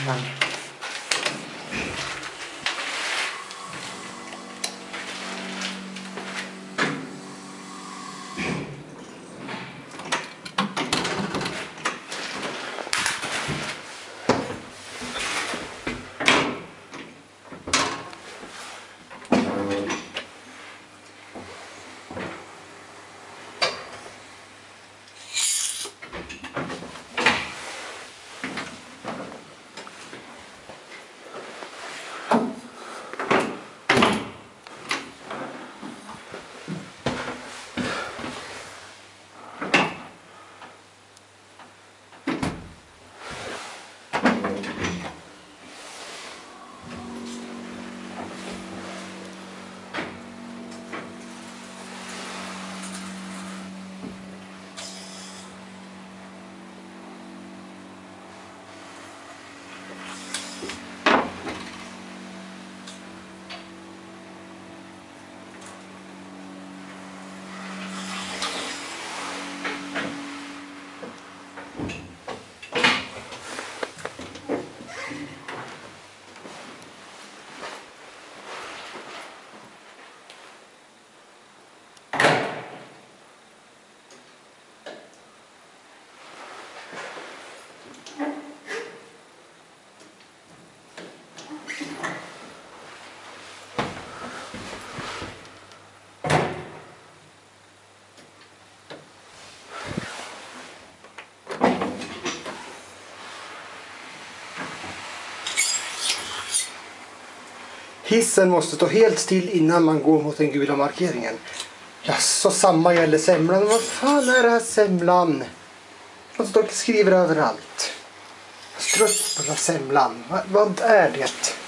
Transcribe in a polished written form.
Hissen måste stå helt still innan man går mot den gula markeringen. Ja, så samma gäller semlan. Vad fan är det här semlan? De står och skriver överallt. Strutt på den här semlan. Vad är det?